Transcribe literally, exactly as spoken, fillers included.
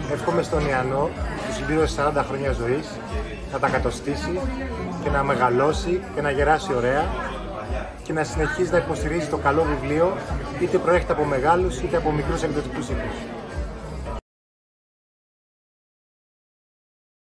Εύχομαι στον Ιαννό, που συμπλήρωσε σαράντα χρόνια ζωής, να τα κατοστήσει και να μεγαλώσει και να γεράσει ωραία και να συνεχίζει να υποστηρίζει το καλό βιβλίο, είτε προέρχεται από μεγάλους είτε από μικρούς εκδοτικούς οίκους.